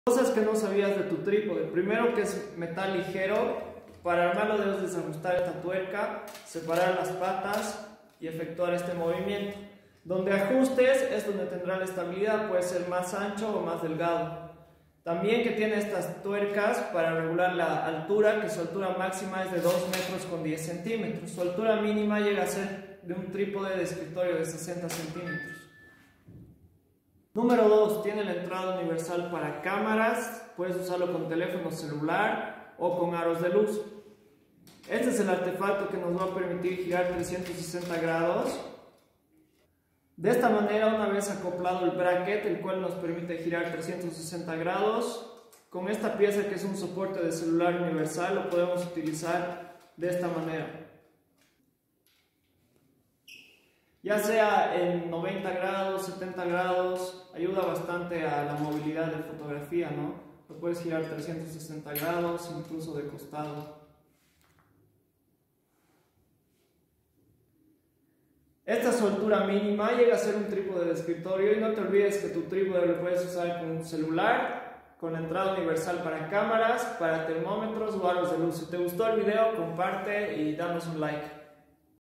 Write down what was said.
Cosas que no sabías de tu trípode. Primero, que es metal ligero. Para armarlo debes desajustar esta tuerca, separar las patas y efectuar este movimiento. Donde ajustes es donde tendrá la estabilidad, puede ser más ancho o más delgado. También que tiene estas tuercas para regular la altura, que su altura máxima es de 2 metros con 10 centímetros. Su altura mínima llega a ser de un trípode de escritorio de 60 centímetros. Número 2, tiene la entrada universal para cámaras, puedes usarlo con teléfono celular o con aros de luz. Este es el artefacto que nos va a permitir girar 360 grados. De esta manera, una vez acoplado el bracket, el cual nos permite girar 360 grados, con esta pieza que es un soporte de celular universal, lo podemos utilizar de esta manera. Ya sea en 90 grados, 70 grados, ayuda bastante a la movilidad de fotografía, ¿no? Lo puedes girar 360 grados, incluso de costado. Esta es su altura mínima, llega a ser un trípode de escritorio y no te olvides que tu trípode lo puedes usar con un celular, con la entrada universal para cámaras, para termómetros o aros de luz. Si te gustó el video, comparte y danos un like.